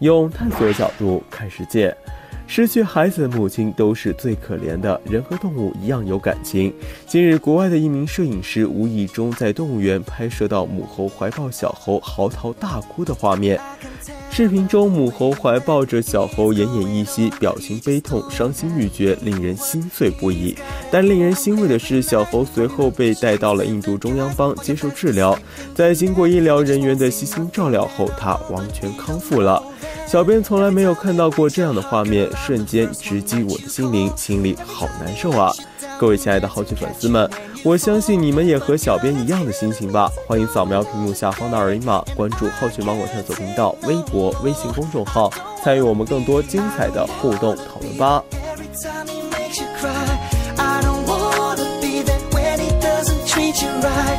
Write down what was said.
用探索角度看世界。失去孩子的母亲都是最可怜的，人和动物一样有感情。近日，国外的一名摄影师无意中在动物园拍摄到母猴怀抱小猴嚎啕大哭的画面。视频中，母猴怀抱着小猴，奄奄一息，表情悲痛，伤心欲绝，令人心碎不已。但令人欣慰的是，小猴随后被带到了印度中央邦接受治疗，在经过医疗人员的悉心照料后，它完全康复了。小编从来没有看到过这样的画面，瞬间直击我的心灵，心里好难受啊！各位亲爱的好曲粉丝们，我相信你们也和小编一样的心情吧。欢迎扫描屏幕下方的二维码，关注好曲芒果探索频道微博、微信公众号，参与我们更多精彩的互动讨论吧。 I don't wanna be there when he doesn't treat you right.